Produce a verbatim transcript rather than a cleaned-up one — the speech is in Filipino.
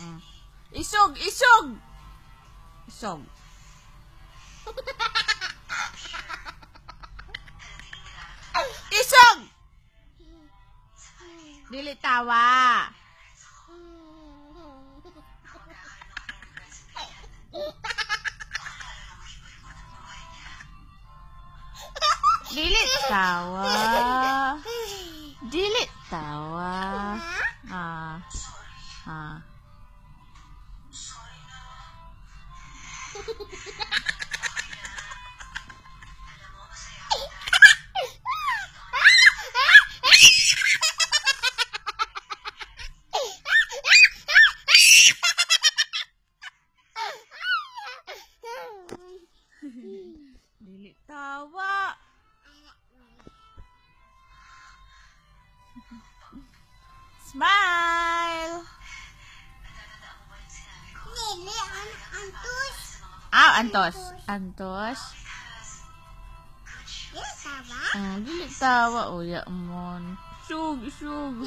Mm. Isog, isog. Isog. Isog. Dili tawa. Dili tawa. Dili tawa. Ah. Ah. Dili tawa. Smile. Dili, an antos. Ah, antos. Antos. Dili tawa. Ah, dili tawa. O, ya mon. Sug, sug.